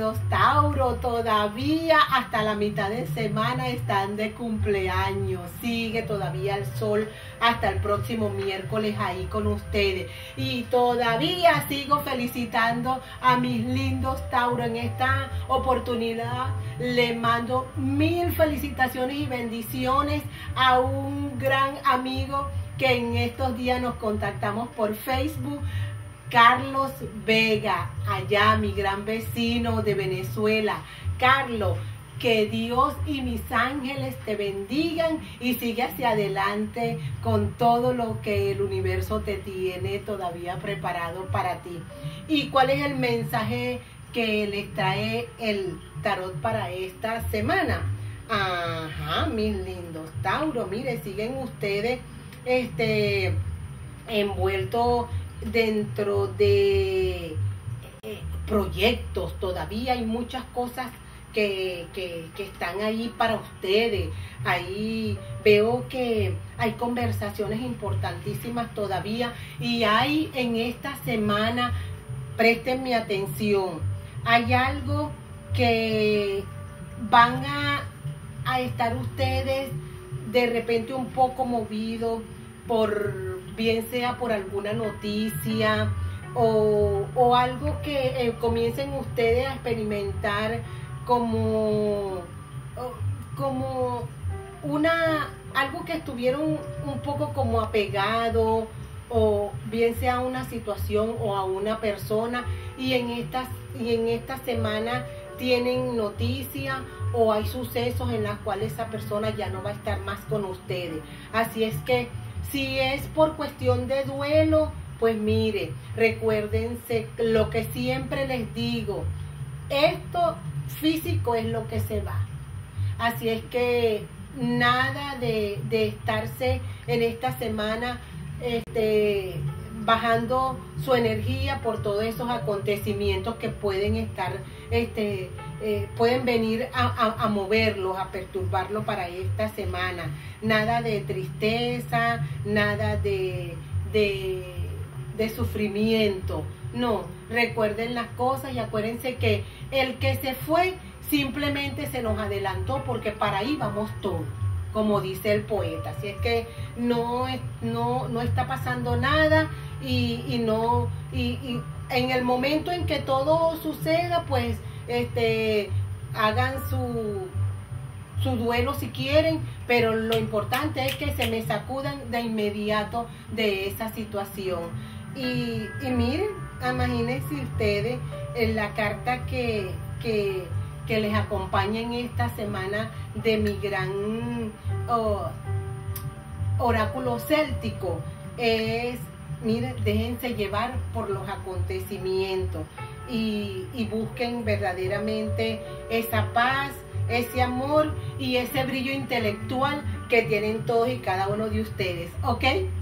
lindos Tauro, todavía hasta la mitad de semana están de cumpleaños. Sigue todavía el sol hasta el próximo miércoles ahí con ustedes. Y todavía sigo felicitando a mis lindos Tauro. En esta oportunidad le mando 1000 felicitaciones y bendiciones a un gran amigo que en estos días nos contactamos por Facebook, Carlos Vega, allá mi gran vecino de Venezuela. Carlos, que Dios y mis ángeles te bendigan y sigue hacia adelante con todo lo que el universo te tiene todavía preparado para ti. ¿Y cuál es el mensaje que les trae el tarot para esta semana? Ajá, mis lindos Tauro, mire, siguen ustedes envueltos dentro de proyectos. Todavía hay muchas cosas que están ahí para ustedes. Ahí veo que hay conversaciones importantísimas todavía, y hay en esta semana, presten atención, hay algo que van a estar ustedes de repente un poco movidos por, bien sea por alguna noticia o algo que comiencen ustedes a experimentar como algo que estuvieron un poco como apegado, o bien sea a una situación o a una persona, y en esta semana tienen noticias o hay sucesos en los cuales esa persona ya no va a estar más con ustedes. Así es que si es por cuestión de duelo, pues mire, recuérdense lo que siempre les digo, esto físico es lo que se va. Así es que nada de estarse en esta semana bajando su energía por todos esos acontecimientos que pueden estar, pueden venir a moverlos, a perturbarlos para esta semana. Nada de tristeza, nada de sufrimiento. No, recuerden las cosas y acuérdense que el que se fue simplemente se nos adelantó, porque para ahí vamos todos, como dice el poeta. Así es que no está pasando nada, y en el momento en que todo suceda, pues hagan su duelo si quieren, pero lo importante es que se me sacudan de inmediato de esa situación. Y miren, imagínense ustedes la carta que les acompaña en esta semana de mi gran oráculo céltico. Miren, déjense llevar por los acontecimientos y busquen verdaderamente esa paz, ese amor y ese brillo intelectual que tienen todos y cada uno de ustedes, ¿ok?